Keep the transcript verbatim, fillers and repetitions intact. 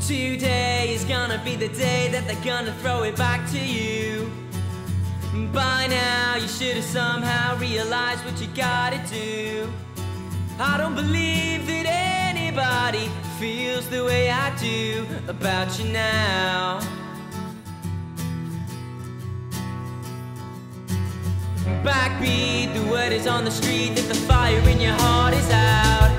Today is gonna be the day that they're gonna throw it back to you. By now you should have somehow realized what you gotta do. I don't believe that anybody feels the way I do about you now. Backbeat, the word is on the street that the fire in your heart is out.